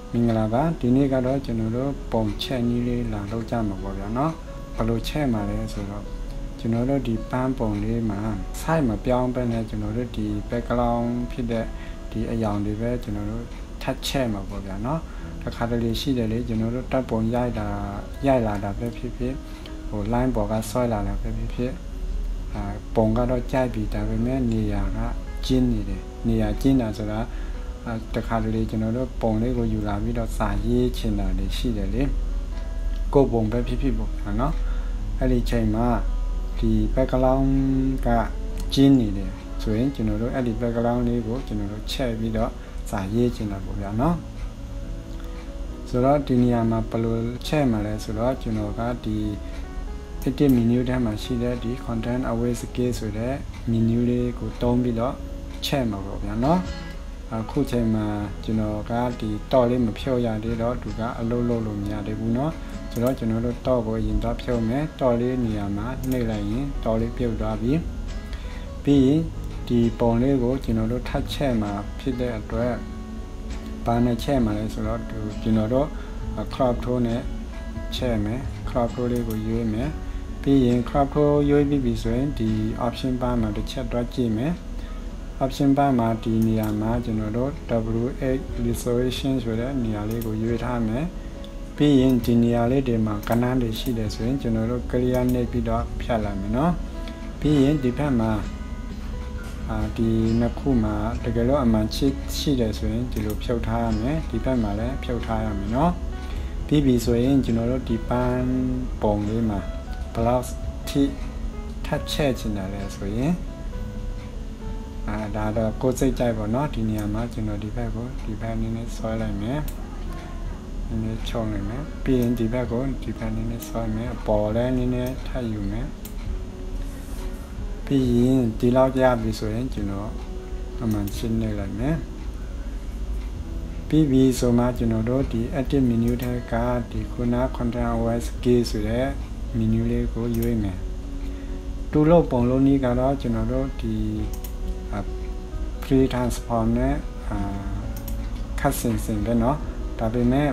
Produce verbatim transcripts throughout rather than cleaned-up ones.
มิงลาบะทีนี้ก็เราจะนูรู้ปงเช่นี้เลยหลังเราจำมาบอกแล้วเนาะพอเราเช่มาเลยสุดแล้วจะนูรู้ดีป้านปงเลยมาใช่มาเปียงไปเนี่ยจะนูรู้ดีไปกลองพี่เดดีไออย่างดีเว้จะนูรู้ทัดเช่มาบอกแล้วเนาะถ้าขาดเลยสิเดเลยจะนูรู้ตัดปงย้ายดาย้ายลาดาไปพี่พี่โอ้ไล่บอกก็ซอยลาแล้วไปพี่พี่อ่าปงก็เราใจบีแต่ไปแม่เนียก็จิ้นนี่เลยเนียจิ้นอ่ะสุดแล้วตะขาเลยจะนูรู้ปงเลยก็อยู่ลาวิดสายยี่เช่นอะไรสิเดเลยก็ปงไปพี่พี่บอกเนาะอะไรใช่มาဒီဘက်ကလောင်းကကျင်းနေတယ်ဆိုရင်ကျွန်တော်တို့အဲ့ဒီဘက်ကလောင်းလေးကိုကျွန်တော်တို့ချက်ပြီးတော့စာရေးချင်တာပေါ့ဗျာနော်ဆိုတော့ဒီနေရာမှာဘယ်လိုချက်မှာလဲဆိုတော့ကျွန်တော်ကဒီ edit menu ထဲမှာရှိတဲ့ဒီ content away scale ဆိုတဲ့ menu လေးကိုတုံးပြီးတော့ချက်မှာပေါ့ဗျာနော်အခုချိန်မှာကျွန်တော်ကဒီတော့လေးမဖြုတ်ရသေးတော့သူကအလုပ်လုပ်လို့မရသေးဘူးเนาะဆိုတော့ကျွန်တော်တို့တော့ကိုရင်တော့ဖြုတ်မယ်တော့လေးနေရာမှာနှိပ်လိုက်ရင်တော့လေးပြုတ်သွားပြီပြီးရင်ဒီပုံလေးကိုကျွန်တော်တို့ထပ်ချက်မှာဖြစ်တဲ့အတွက်ဘာနဲ့ချက်မှာလဲဆိုတော့ကျွန်တော်တို့ crop tool နဲ့ချက်မယ် crop tool လေးကိုရွေးမယ်ပြီးရင် crop tool ရွေးပြီးပြီဆိုရင်ဒီ option bar မှာတစ်ချက်တွက်ကြည့်မယ်option bar မှာဒီနေရာမှာကျွန်တော်တို့ W eight resolution ဆိုတဲ့နေရာလေးကိုရွေးထားမယ်ပြီးရင်ဒီနေရာလေးတွေမှာကဏ္ဍတွေရှိတယ်ဆိုရင်ကျွန်တော်တို့ clear နှိပ်ပြီးတော့ဖြတ်လိုက်မယ်เนาะပြီးရင်ဒီဘက်မှာအာဒီနှစ်ခုမှာတကယ်လို့အမှန်ရှိရှိတယ်ဆိုရင်ဒီလိုဖြုတ်ထားရမယ်ဒီဘက်မှာလည်းဖြုတ်ထားရမယ်เนาะပြီးပြီဆိုရင်ကျွန်တော်တို့ဒီပန်းပုံလေးမှာဘလောက်ထိထပ်ချက်ချင်တယ်လဲဆိုရင်အာဒါတော့ကိုယ်စိတ်ကြိုက်ပါเนาะဒီနေရာမှာကျွန်တော်ဒီဘက်ကိုဒီဘက်နည်းနည်းဆွဲလိုက်မယ်နည်းနည်းချုံလိုက်မယ်ပြီးရင်ဒီဘက်ကိုဒီဘက်နည်းနည်းဆွဲမယ်အပေါ်လည်းနည်းနည်းထပ်ယူမယ်ပြီးရင်ဒီလောက်ရပြီဆိုရင်ကျွန်တော်အမှန်ရှင်းနေလိုက်မယ်ပြီးပြီဆိုမှကျွန်တော်တို့ဒီ edit menu ထဲကဒီခုန content aware scale ဆိုတဲ့ menu လေးကိုရွေးမယ်တူလို့ပုံလုံးนี้ကတော့ကျွန်တော်တို့ဒီ pre transform နဲ့အာခတ်စင်စင်ပဲเนาะဒါပေမဲ့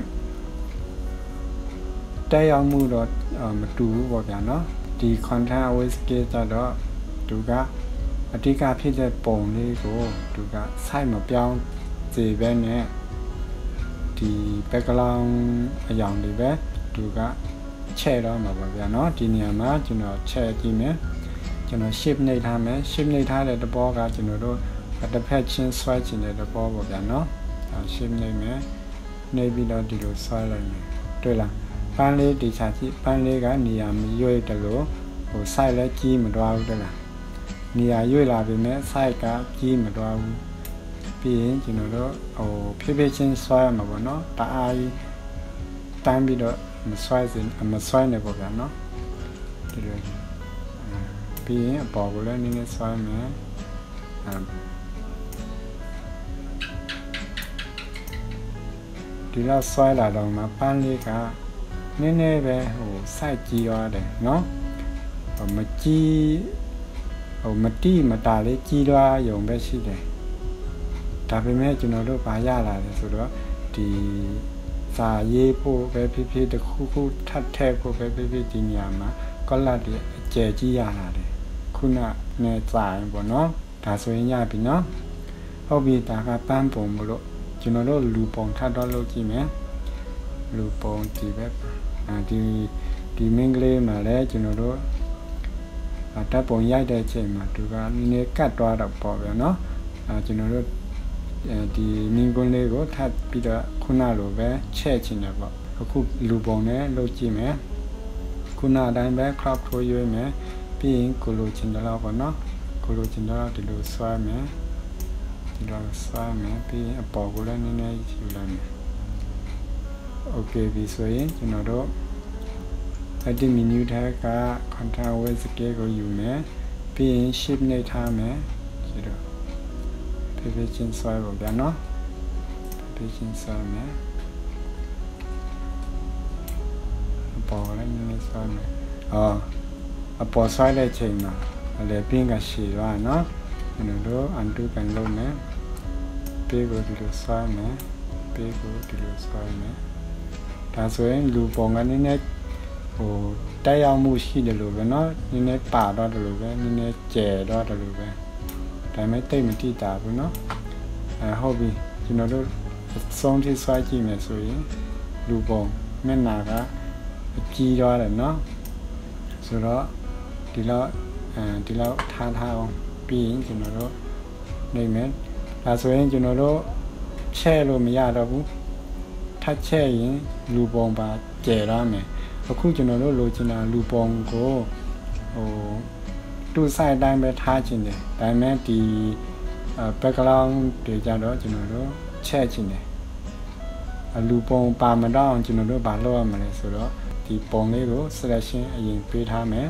တက်ရောက်မှုတော့မတူဘူးပေါ့ဗျာเนาะဒီ content aware scale ကြတော့သူကအဓိကဖြစ်တဲ့ပုံလေးကိုသူက site မပြောင်းစေပဲနဲ့ဒီ background အရာတွေပဲသူကချဲ့တော့မှာပါဗျာเนาะဒီနေရာမှာကျွန်တော်ချဲ့ကြည့်မယ်ကျွန်တော် shift နှိပ်ထားမယ် shift နှိပ်ထားတဲ့တဘောကကျွန်တော်တို့တစ်ဖက်ချင်းဆွဲချင်တဲ့တဘောပေါ့ဗျာเนาะ shift နှိပ်မယ်နှိပ်ပြီးတော့ဒီလိုဆွဲလိုက်မယ်တွေ့လားပန်းလေးဒီချာကြည့်ပန်းလေးကနေရာမရွေ့တယ်လို့ဟို site လည်းကြီးမသွားဘူးတွေ့လားနေရာရွေ့လာပြီမဲ့ site ကကြီးမသွားဘူးပြီးရင်ကျွန်တော်တို့ဟိုဖြည်းဖြည်းချင်းဆွဲရမှာပေါ့เนาะတအားကြီးတန်းပြီးတော့မဆွဲစင်မဆွဲနေပေါ့ဗျာเนาะဒီလိုပြီးရင်အပေါ်ကိုလည်းနည်းနည်းဆွဲမယ်ဒီလောက်ဆွဲလာတော့မှပန်းလေးကနည်းနည်းပဲဟို site ကြီးသွားတယ်เนาะမကြီးဟိုမတိမတာလေးကြီးသွားရုံပဲရှိတယ်ဒါပေမဲ့ကျွန်တော်တို့ဘာရလာလဲဆိုတော့ဒီစာရေးဖို့ပဲဖြစ်ဖြစ်တစ်ခုခုထပ်ထည့်ဖို့ပဲဖြစ်ဖြစ်ဒီနေရာမှာကောလတ်တွေအကျယ်ကြီးရလာတယ်ခုနနဲ့စာရင်ပေါ့နော်ဒါဆိုရင်ရပြီနော်ဟုတ်ပြီဒါကပန်းပုံမလို့ကျွန်တော်တို့လူပုံထပ်တော့လုပ်ကြည့်မယ်လူပုံဒီပဲအဲဒီဒီမင်းကလေးမှာလည်းကျွန်တော်တို့တပ်ပုံရိုက်တဲ့အချိန်မှာသူကနည်းနည်းကတ်သွားတော့ပေါ့ဗျာနော်အဲကျွန်တော်တို့ဒီမင်းကွန်းလေးကိုထပ်ပြီးတော့ခုနလိုပဲချဲ့ချင်တယ်ပေါ့အခုလူပုံနဲ့လုပ်ကြည့်မယ်ခုနအတိုင်းပဲ crop ထိုးရွေးမယ်ပြီးရင်ကိုလိုချင်တယ်လို့ပေါ့နော်ကိုလိုချင်တော့ဒီလိုဆွဲမယ်ဒီလိုဆွဲမယ်ပြီးရင်အပေါ်ကိုလည်းနည်းနည်းယူလိုက်မယ်โอเคပြီဆိုရင်ကျွန်တော်တို့edit menu ထဲက content aware scale ကိုယူမယ်ပြီးရင် shift နှိပ်ထားမယ်ဒီလိုဖြည်းဖြည်းချင်းဆွဲပါဗျာနော်ဖြည်းဖြည်းချင်းဆွဲမယ်အပေါ်လည်းနည်းနည်းဆွဲမယ်အော်အပေါ်ဆွဲတဲ့ချိန်မှာအလေပင်းကရှည်သွားနော်ကျွန်တော်တို့ undo ပြန်လုပ်မယ်ပြီးကိုဒီလိုဆွဲမယ်ပေးကိုဒီလိုဆွဲမယ်ဒါဆိုရင်လူပုံကနည်းနည်းဟိုတက်ရောက်မှုရှိတယ်လို့ပဲเนาะနည်းနည်းပါတော့တယ်လို့ပဲနည်းနည်းကျဲတော့တယ်လို့ပဲဒါပေမဲ့တိတ်မတိတာဘူးเนาะအဲဟုတ်ပြီကျွန်တော်တို့စုံထိဆွဲကြည့်မယ်ဆိုရင်လူပုံမျက်နှာကကြီးသွားတယ်เนาะဆိုတော့ဒီလောက်အဲဒီလောက်ထားထားအောင်ပြီးရင်ကျွန်တော်တို့နေမယ်ဒါဆိုရင်ကျွန်တော်တို့ချဲ့လို့မရတော့ဘူးထပ်ချဲ့ရင်လူပုံပါကျဲရမယ်အခုကျွန်တော်တို့လိုချင်တာလူပုံကိုဟိုတူဆိုင်တိုင်းပဲထားချင်တယ်ဒါပေမဲ့ဒီ background တွေကြတော့ကျွန်တော်တို့ချဲ့ချင်တယ်လူပုံပါမတော့ကျွန်တော်တို့ဘာလုပ်ရမလဲဆိုတော့ဒီပုံလေးကို selection အရင်ပေးထားမယ်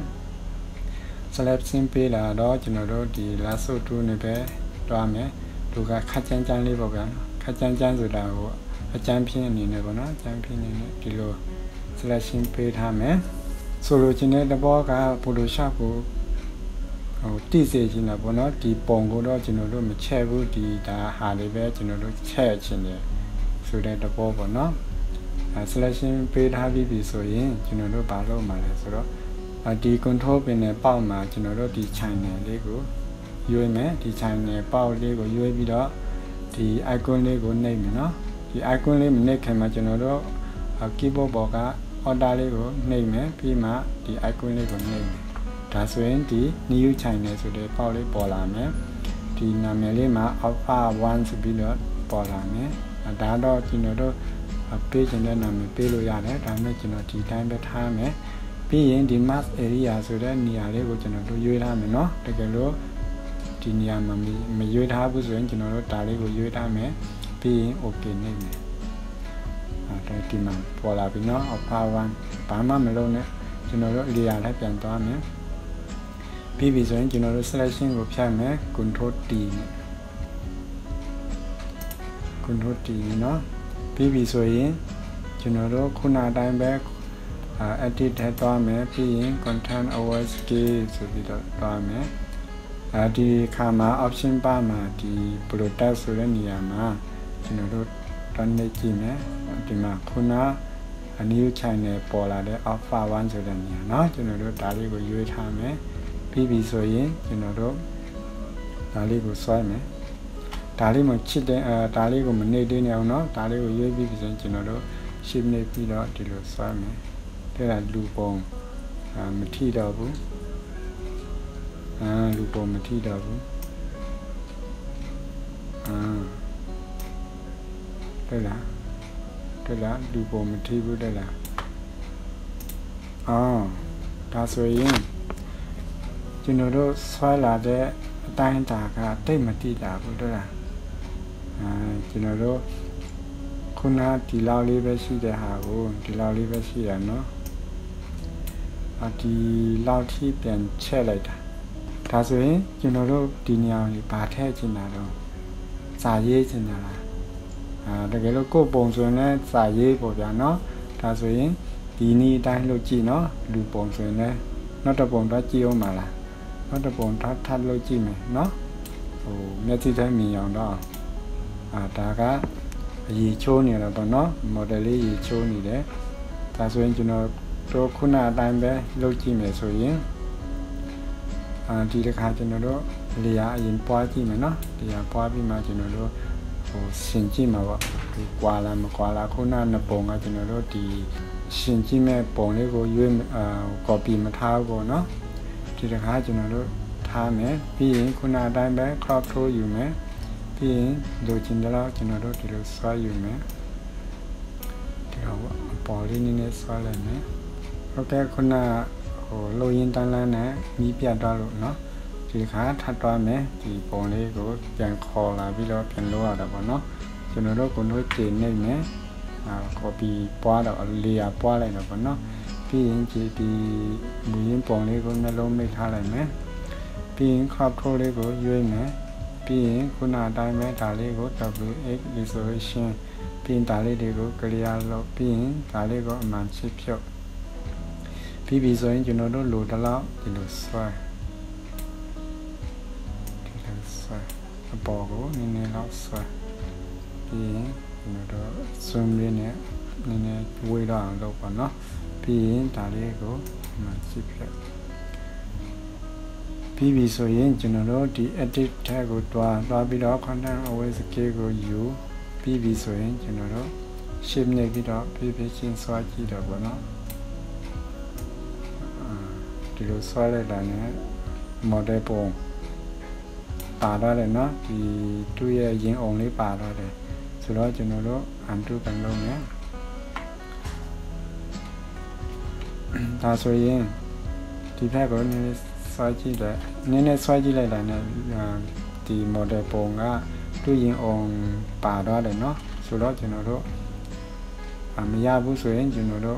selection ပေးလာတော့ကျွန်တော်တို့ဒီ lasso tool နဲ့ပဲတွားမယ်သူကခက်ချမ်းချမ်းလေးပေါ့ဗျာခက်ချမ်းချမ်းဆိုတာကိုအကျန်းပြင်းအနေနဲ့ပေါ့နော်အကျန်းပြင်းနေနဲ့ဒီလို selection ပေးထားမယ်ဆိုလိုချင်တဲ့တဘောက Photoshop ကိုဟိုတိစေချင်တာပေါ့နော်ဒီပုံကိုတော့ကျွန်တော်တို့မချဲ့ဘူးဒီဒါဟာလေးပဲကျွန်တော်တို့ချဲ့ချင်တယ်ဆိုတဲ့တဘောပေါ့နော်အဲ selection ပေးထားပြီးပြီဆိုရင်ကျွန်တော်တို့ဘာလုပ်မှာလဲဆိုတော့ဒီ control ပင်နဲ့ပေါက်မှာကျွန်တော်တို့ဒီ channel လေးကိုရွေးမယ်ဒီ channel ပေါက်လေးကိုရွေးပြီးတော့ဒီ icon လေးကိုနှိပ်မယ်နော်ဒီ icon လေးမနှိပ်ခင်မှာကျွန်တော်တို့ keyboard ပေါ်က order လေးကိုနှိပ်မယ်ပြီးမှဒီ icon လေးကိုနှိပ်မယ်ဒါဆိုရင်ဒီ new channel ဆိုတဲ့ပေါက်လေးပေါ်လာမယ်ဒီနာမည်လေးမှာ alpha one ဆိုပြီးတော့ပေါ်လာမယ်ဒါတော့ကျွန်တော်တို့ပေးချင်တဲ့နာမည်ပေးလို့ရတယ်ဒါပေမဲ့ကျွန်တော်ဒီတိုင်းပဲထားမယ်ပြီးရင်ဒီ mask area ဆိုတဲ့နေရာလေးကိုကျွန်တော်တို့ရွေးထားမယ်เนาะတကယ်လို့ဒီနေရာမှာမရွေးထားဘူးဆိုရင်ကျွန်တော်တို့ဒါလေးကိုရွေးထားမယ်ပြီးရင် okay နှိပ်မယ်အဲဒီမှာပေါ်လာပြီเนาะ alpha one ဘာမှမလုပ်နဲ့ကျွန်တော်တို့ layer ထဲပြန်သွားမယ်ပြီးပြီဆိုရင်ကျွန်တော်တို့ selection ကိုဖြတ်မယ် control T နဲ့ control T เนาะပြီးပြီဆိုရင်ကျွန်တော်တို့ခုနအတိုင်းပဲ edit ထဲသွားမယ်ပြီးရင် content over scale ဆိုပြီးတော့သွားမယ်အဲဒီခါမှာ option bar မှာဒီ product ဆိုတဲ့နေရာမှာကျွန်တော်တို့တွန်းနေကြည့်မယ်ဒီမှာခုန new channel ပေါ်လာတဲ့ alpha one ဆိုတဲ့နေရာเนาะကျွန်တော်တို့ဒါလေးကိုရွေးထားမယ်ပြီးပြီဆိုရင်ကျွန်တော်တို့ဒါလေးကိုဆွဲမယ်ဒါလေးမှချစ်တဲ့အဲဒါလေးကိုမနှိပ်သေးနေအောင်เนาะဒါလေးကိုရွေးပြီးပြီဆိုရင်ကျွန်တော်တို့ shift နှိပ်ပြီးတော့ဒီလိုဆွဲမယ်တဲ့ကလူပုံအာမထိတော့ဘူးအာလူပုံမထိတော့ဘူးအာတဲ့လားတဲ့လားလူပုံမထိဘူးတဲ့လားအော်ဒါဆိုရင်ကျွန်တော်တို့ဆွဲလာတဲ့အတိုင်းအတာကတိတ်မတိတာဘူးတဲ့လားအာကျွန်တော်တို့ခုနဒီလောက်လေးပဲရှိတဲ့ဟာကိုဒီလောက်လေးပဲရှိရနော်အဒီလောက်ထိပြန်ချက်လိုက်တာဒါဆိုရင်ကျွန်တော်တို့ဒီနေရာကိုဗာထည့်ချင်တာတော့စာရေးချင်တာလားအာတကယ်လို့ကိုယ်ပုံဆိုရင်လည်းစာရေးပေါ့ဗျာနော်ဒါဆိုရင်ဒီနည်းအတိုင်းလုပ်ကြည့်နော်လူပုံဆိုရင်လည်းနောက်တစ်ပုံတော့ကြည့်အောင်ပါလားနောက်တစ်ပုံထပ်ထပ်လုပ်ကြည့်မယ်နော်ဟိုမျက်စိတိုင်းမြင်အောင်တော့အာဒါကအရေးချိုးနေတော့ပေါ့နော် model လေးရေချိုးနေတယ်ဒါဆိုရင်ကျွန်တော်တို့ခုနအတိုင်းပဲလုပ်ကြည့်မယ်ဆိုရင်အာဒီတစ်ခါကျွန်တော်တို့လေယာအရင်ပွားကြည့်မယ်နော်လေယာပွားပြီးမှကျွန်တော်တို့ဟိုရှင်ကြည့်မှာပေါ့ဒီကွာလာမကွာလာခုနနှစ်ပုံကကျွန်တော်တို့ဒီရှင်ကြည့်မဲ့ပုံလေးကိုရွေးအာ copy မထားဘူးပေါ့နော်ဒီတစ်ခါကျွန်တော်တို့ထားမယ်ပြီးရင်ခုနအတိုင်းပဲ crop ထိုးယူမယ်ပြီးရင်လိုချင်တဲ့လောက်ကျွန်တော်တို့ဒီလိုဆွဲယူမယ်ဒီတော့ပေါ်လေးနည်းနည်းဆွဲလိုက်မယ်ဟုတ်ကဲ့ခုနဟိုလိုရင်းတန်းလန်းနဲ့မြည်ပြတ်သွားလို့เนาะဒီခါထပ်သွားမယ်ဒီပုံလေးကိုပြန်ခေါ်လာပြီးတော့ပြန်လို့ရတာပေါ့เนาะကျွန်တော်တို့ကိုတို့ကျေနေမယ်အာ copy ပွားတော့ layer ပွားလိုက်တော့ပေါ့เนาะပြီးရင်ဒီဒီမူရင်းပုံလေးကိုနှလုံးမိတ်ထားလိုက်မယ်ပြီးရင် crop ထိုးလေးကိုရွေးမယ်ပြီးရင်ခုနအတိုင်းပဲဒါလေးကို W X resolution ပြီးရင်ဒါလေးတွေကို clear လုပ်ပြီးရင်ဒါလေးကိုအမှန်ချစ်ဖြုတ်ပြီးပြီဆိုရင်ကျွန်တော်တို့လိုတလောက်ဒီလိုဆွဲဒီလိုဆွဲအပေါ်ကိုနည်းနည်းလောက်ဆွဲပြီးရင်ကျွန်တော်တို့ zoom လေးနဲ့နည်းနည်းဝေးတော့အောင်လုပ်ပါနော်ပြီးရင်ဒါလေးကိုမှကြည့်ပြပြီးပြီဆိုရင်ကျွန်တော်တို့ဒီ edit tab ကိုတွားတွားပြီးတော့ content always scale ကိုယူပြီးပြီဆိုရင်ကျွန်တော်တို့ shape နဲ့ပြီးတော့ဖြည်းဖြည်းချင်းဆွဲကြည့်တော့ပေါ့နော်ဒီလိုဆွဲလိုက်တာနဲ့ model ပုံပါတော့တယ်နော်ဒီသူ့ရဲ့ရင်းအောင်လေးပါတော့တယ်ဆိုတော့ကျွန်တော်တို့ undo ပြန်လုပ်မယ်ဒါဆိုရင်ဒီဘက်ကိုနည်းနည်းဆွဲကြည့်လိုက်နည်းနည်းဆွဲကြည့်လိုက်တာနဲ့ဒီ model ပုံကသူ့ရင်းအောင်ပါတော့တယ်နော်ဆိုတော့ကျွန်တော်တို့မရဘူးဆိုရင်ကျွန်တော်တို့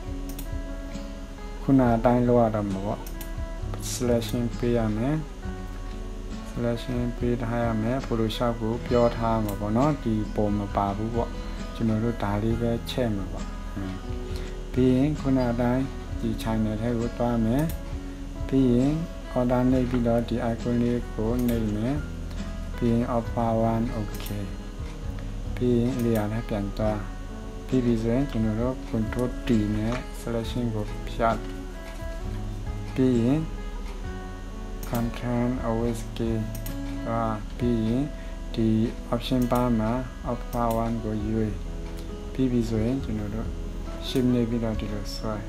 ခုနအတိုင်းလောက်ရတော့မှာပေါ့ selection ပေးရမယ် selection ပေးထားရမယ် Photoshop ကိုပြောထားမှာပေါ့နော်ဒီပုံမပါဘူးပေါ့ကျွန်တော်တို့ဒါလေးပဲချက်မှာပေါ့ပြီးရင်ခုနအတိုင်းဒီ channel ထဲကိုတွားမယ်ပြီးရင် order နှိပ်ပြီးတော့ဒီ icon လေးကိုနှိပ်မယ်ပြီးရင် alpha one okay ပြီးရင် layer နဲ့ပြန်တွားပြီးပြီဆိုရင်ကျွန်တော်တို့ control T နဲ့ selection ကိုဖြတ်ပြီးရင် content always scale อ่าပြီးရင်ဒီ option bar မှာ alpha one ကိုယူပြီးပြီဆိုရင်ကျွန်တော်တို့ shift နေပြီးတော့ဒီလိုဆွဲ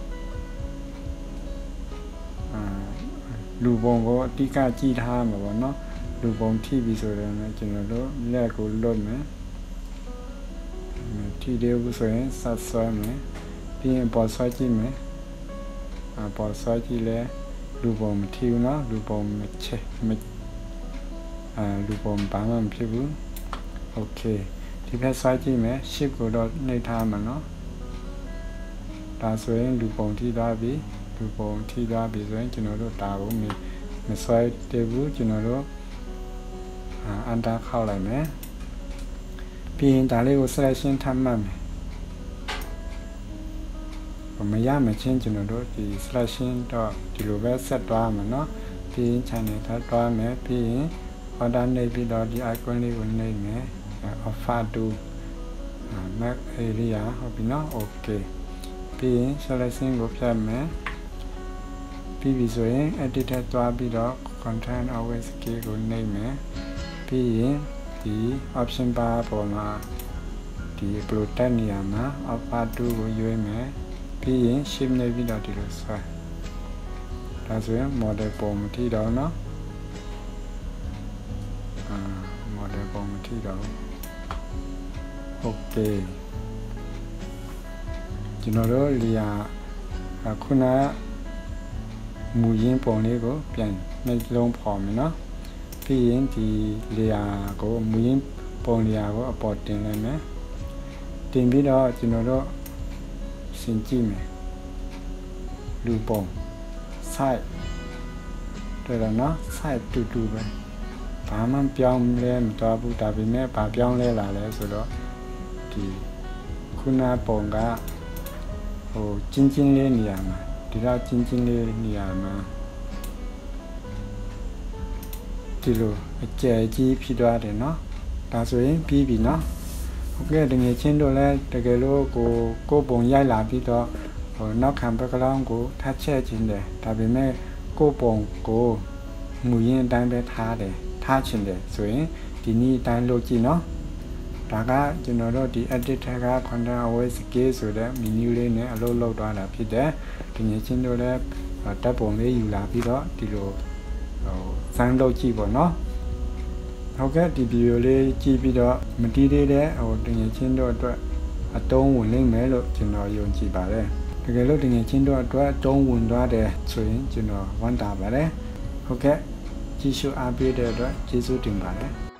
အာလူပုံကိုအတိအကကြည့်ထားမှာပေါ့နော်လူပုံထိပြီဆိုတော့ကျွန်တော်တို့လက်ကိုလွတ်မယ်ထိတယ်ဘူးဆိုရင်ဆက်ဆွဲမယ်ပြီးရင်ပေါ်ဆွဲကြည့်မယ်အပေါ်ဆွဲကြည့်လဲလူပုံမထိဘူးနော်လူပုံမချက်မအာလူပုံဘာမှမဖြစ်ဘူးโอเคဒီဘက်ဆွဲကြည့်မယ် shift ကိုတော့နှိပ်ထားမှာနော်ဒါဆိုရင်လူပုံထိသွားပြီလူပုံထိသွားပြီဆိုရင်ကျွန်တော်တို့ဒါကိုမဆွဲတယ်ဘူးကျွန်တော်တို့အာအန်တာခောက်လိုက်မယ်ပြီးရင်ဒါလေးကို selection ထပ်မှတ်မယ်မရမချင်းကျွန်တော်တို့ဒီ selection တော့ဒီလိုပဲဆက်သွားမှာเนาะပြီးရင် channel ထပ်သွားမယ်ပြီးရင် order နှိပ်ပြီးတော့ဒီ icon လေးကိုနှိပ်မယ် alpha two map area ဟုတ်ပြီเนาะ okay ပြီးရင် selection ကိုဖြတ်မယ်ပြီးပြီဆိုရင် edit ထပ်သွားပြီးတော့ content always scale ကိုနှိပ်မယ်ပြီးရင်ဒီ option bar ပေါ်မှာဒီ upload တက်နေရမှာ alpha two ကိုရွေးမယ်ပြီးရင် shift နေပြီးတော့ဒီလိုဆွဲဒါဆိုရင် model ပုံမထိတော့เนาะအာ model ပုံမထိတော့ okay ကျွန်တော်တို့လီယာခုနမူရင်းပုံလေးကိုပြန်နှိပ်လုံးဖော်မယ်เนาะပြီးရင်ဒီ layer ကိုမူရင်းပုံ layer ကိုအပေါ်တင်လိုက်မယ်တင်ပြီးတော့ကျွန်တော်တို့ရှင်းကြည့်မယ်လူပုံ site တွေ့တော့နော် site တူတူပဲဘာမှပြောင်းလဲမသွားဘူးဒါပေမဲ့ဘာပြောင်းလဲလာလဲဆိုတော့ဒီခုနပုံကဟိုချင်းချင်းလေးနေရာမှာဒီတော့ချင်းချင်းလေးနေရာမှာဒီလိုအကျယ်ကြီးဖြစ်သွားတယ်เนาะဒါဆိုရင်ပြီးပြီเนาะဟုတ်ကဲ့တကယ်ချင်းတို့လည်းတကယ်လို့ကိုကိုပုံရိုက်လာပြီးတော့ဟိုနောက်ခံ background ကိုထပ်ချက်ခြင်းတယ်ဒါပေမဲ့ကိုပုံကိုမူရင်းအတိုင်းပဲထားတယ်ထားခြင်းတယ်ဆိုရင်ဒီနည်းအတိုင်းလုပ်ကြည့်เนาะဒါကကျွန်တော်တို့ဒီ edit tab က content always scale ဆိုတဲ့ menu လေးနဲ့အလုပ်လုပ်သွားတာဖြစ်တယ်တကယ်ချင်းတို့လည်းတပ်ပုံလေးယူလာပြီးတော့ဒီလိုဟိုစမ်းလုပ်ကြည့်ပေါ့နော်ဟုတ်ကဲ့ဒီဗီဒီယိုလေးကြည့်ပြီးတော့မတီးသေးတဲ့ဟိုတကယ်ချင်းတို့အတွက်အတုံးဝင်နိုင်မယ်လို့ကျွန်တော်ယုံကြည်ပါတယ်တကယ်လို့တကယ်ချင်းတို့အတွက်အတုံးဝင်သွားတယ်ဆိုရင်ကျွန်တော်ဝမ်းသာပါတယ်ဟုတ်ကဲ့ကြည့်ရှုအားပေးတဲ့အတွက်ကျေးဇူးတင်ပါတယ်